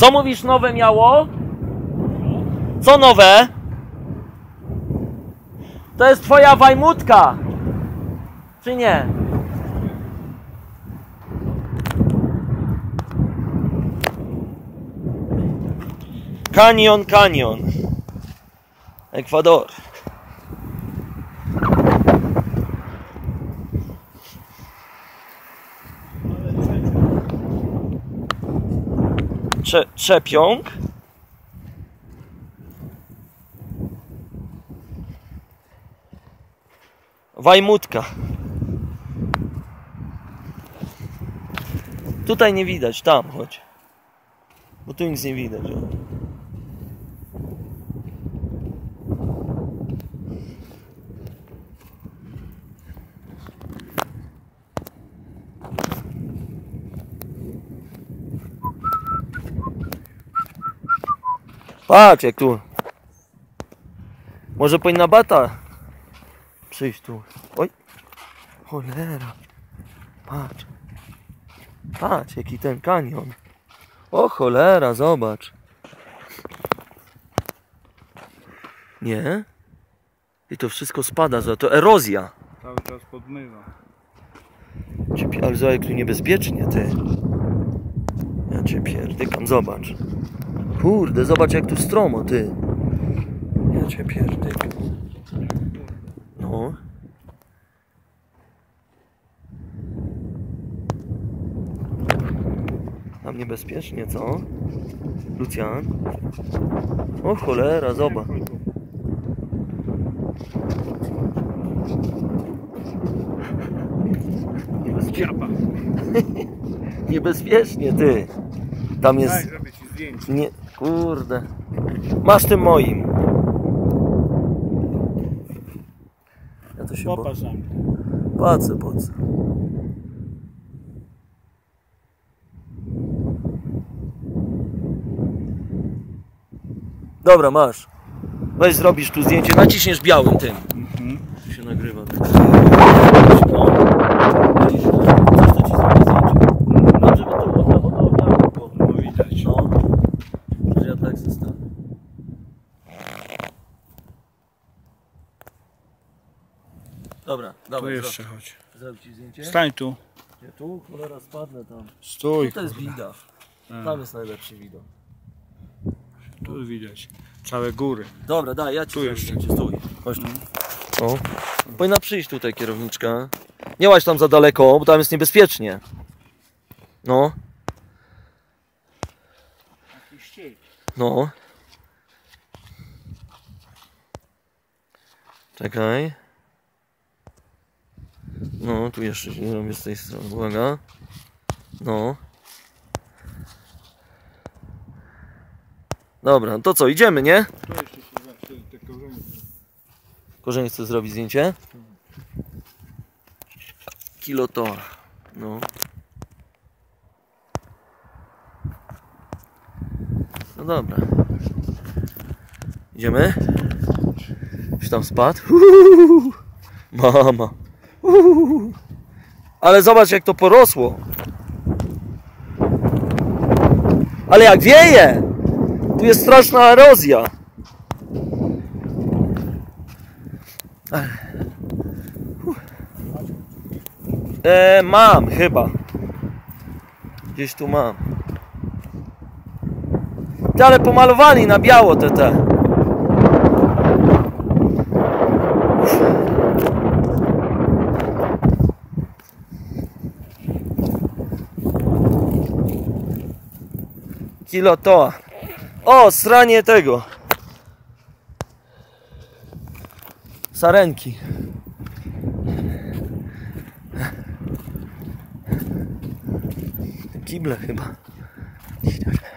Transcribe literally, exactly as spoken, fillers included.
Co mówisz nowe miało? Co nowe? To jest twoja wajmutka. Czy nie? Kanion, kanion. Ekwador. Cze Trzepiąg. Wajmutka. Tutaj nie widać, tam chodź. Bo tu nic nie widać. O. Patrz jak tu. Może powinna bata przyjść tu. Oj. Cholera. Patrz. Patrz jaki ten kanion. O cholera, zobacz. Nie? I to wszystko spada, za to erozja. Cały czas podmywa. Ale zobacz jak tu niebezpiecznie, ty. Ja cię pierdykam, zobacz. Kurde, zobacz jak tu stromo, ty. Ja cię pierdykam. No. Tam niebezpiecznie, co? Lucjan? O cholera, zobacz. Niebezpiecznie. Niebezpiecznie, ty. Tam jest... Daj, zrobię ci zdjęcie. Nie, kurde. Masz tym moim. Ja to się bo... Popatrz na mnie. Patrzę, patrzę. Dobra, masz. Weź zrobisz tu zdjęcie, naciśniesz białym tym. Mhm. Tu się nagrywa. No. Widzisz, coś to ci zrobi zdjęcie. No, żeby to było, bo to białe było. No widać. No. Że ja tak zostanę. Dobra, Tu dobra. jeszcze chodź. Zrobić ci zdjęcie? Stań tu. Nie, tu, cholera, spadnę tam. Stój. Tu to jest kurwa. widok. A. Tam jest najlepszy widok. Tu widać. Całe góry. Dobra, daj, ja ci Tu zrobię jeszcze. zdjęcie. Stój. Chodź tu. O. Powinna przyjść tutaj kierowniczka. Nie łaź tam za daleko, bo tam jest niebezpiecznie. No. No. Czekaj. No, tu jeszcze się robię z tej strony. Uwaga. No. Dobra, to co, idziemy, nie? Tu jeszcze się zawsze te korzenie. Korzeń chce zrobić zdjęcie. Kilo to. No. No dobra. Idziemy? Już tam spadł? Uhuhu. Mama. Uhuhu. Ale zobacz jak to porosło. Ale jak wieje! Tu jest straszna erozja. E, mam chyba. Gdzieś tu mam. Ty, ale pomalowali na biało te te. Kilo toa. O, sranie tego. Sarenki. Kible chyba.